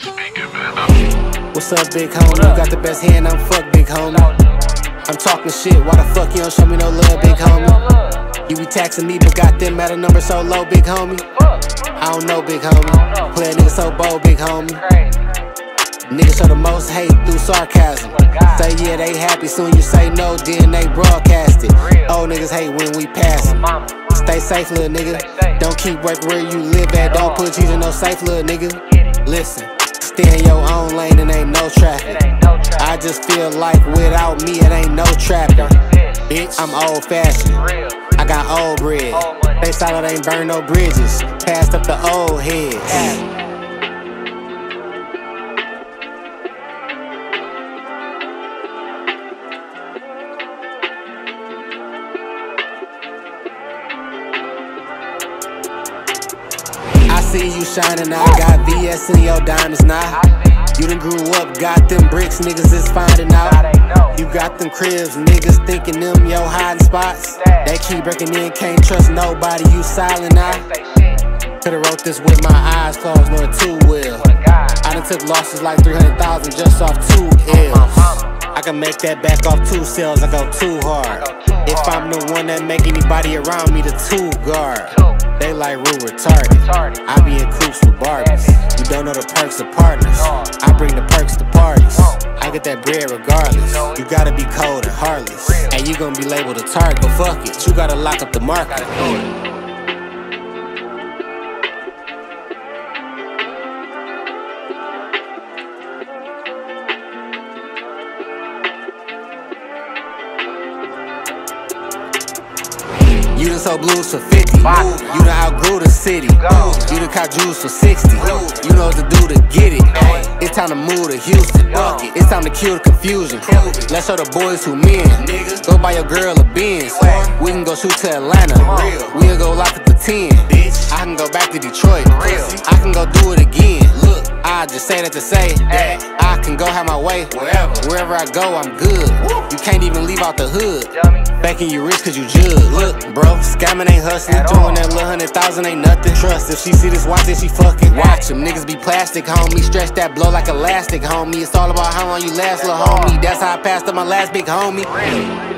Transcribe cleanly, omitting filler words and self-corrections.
What's up, big homie? You got the best hand, I'm fuck, big homie. I'm talking shit, why the fuck you don't show me no love, big homie? You be taxing me, but got them at a number so low, big homie. I don't know, big homie. Play a nigga so bold, big homie. Niggas show the most hate through sarcasm. Say yeah, they happy, soon you say no, then they broadcast it. Old niggas hate when we pass them. Stay safe, little nigga. Don't keep work where you live at. Don't put you in no safe, little nigga. Listen, stay in your own lane and ain't no traffic. I just feel like without me it ain't no trapping. Bitch, I'm old fashioned. I got old bread. They solid ain't burn no bridges. Passed up the old heads. I see you shining, I got VS in your diamonds now. You done grew up, got them bricks, niggas is finding out. You got them cribs, niggas thinking them your hiding spots. They keep breaking in, can't trust nobody, you silent now. Could've wrote this with my eyes closed, knowing too well. I done took losses like 300,000 just off 2 L's. I can make that back off 2 sales, I go too hard. If I'm the one that make anybody around me the 2 guard. They like Rue retarded. I be in coops with Barbies. You don't know the perks of partners. I bring the perks to parties. I get that bread regardless. You gotta be cold and heartless, and you gon' be labeled a target. But fuck it, you gotta lock up the market. You done sold blues for 50. You done outgrew the city. You done caught Jews for 60. You know what to do to get it. It's time to move to Houston. It's time to kill the confusion. Let's show the boys who men. Go buy your girl a Benz. We can go shoot to Atlanta. We'll go lock up the 10. I can go back to Detroit. I can go do it again. Look, I just say that to say that I can go have my way. Wherever I go, I'm good. You can't even leave out the hood. Thinking you rich cause you judge. Look, bro, scamming ain't hustling. Doing that little 100,000 ain't nothing. Trust, if she see this watch, then she fucking watch him. Niggas be plastic, homie. Stretch that blow like elastic, homie. It's all about how long you last, little homie. That's how I passed up my last big homie.